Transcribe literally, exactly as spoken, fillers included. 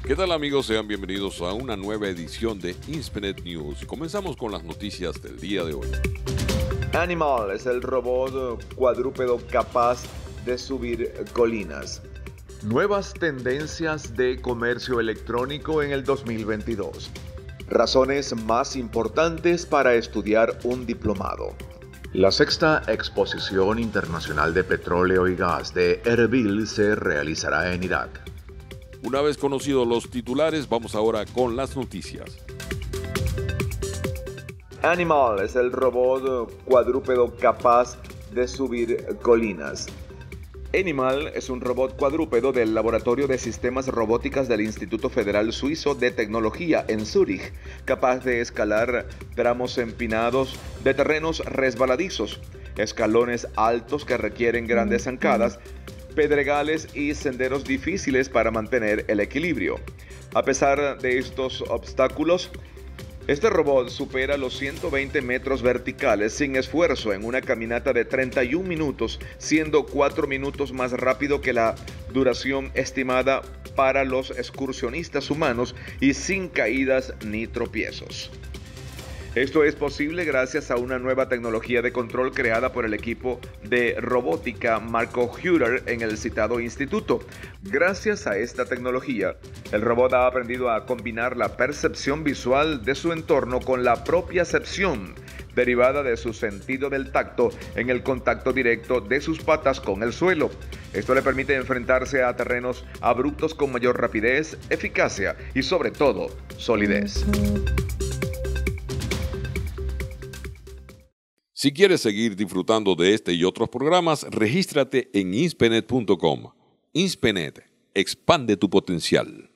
¿Qué tal amigos? Sean bienvenidos a una nueva edición de Inspenet News. Comenzamos con las noticias del día de hoy. Animal es el robot cuadrúpedo capaz de subir colinas. Nuevas tendencias de comercio electrónico en el dos mil veintidós. Razones más importantes para estudiar un diplomado. La sexta Exposición Internacional de Petróleo y Gas de Erbil se realizará en Irak. Una vez conocidos los titulares, vamos ahora con las noticias. Animal es el robot cuadrúpedo capaz de subir colinas. Animal es un robot cuadrúpedo del Laboratorio de Sistemas Robóticas del Instituto Federal Suizo de Tecnología en Zúrich, capaz de escalar tramos empinados de terrenos resbaladizos, escalones altos que requieren grandes zancadas, pedregales y senderos difíciles para mantener el equilibrio. A pesar de estos obstáculos, este robot supera los ciento veinte metros verticales sin esfuerzo en una caminata de treinta y un minutos, siendo cuatro minutos más rápido que la duración estimada para los excursionistas humanos y sin caídas ni tropiezos. Esto es posible gracias a una nueva tecnología de control creada por el equipo de robótica Marco Hutter en el citado instituto. Gracias a esta tecnología, el robot ha aprendido a combinar la percepción visual de su entorno con la propiocepción, derivada de su sentido del tacto en el contacto directo de sus patas con el suelo. Esto le permite enfrentarse a terrenos abruptos con mayor rapidez, eficacia y sobre todo, solidez. Si quieres seguir disfrutando de este y otros programas, regístrate en inspenet punto com. Inspenet, expande tu potencial.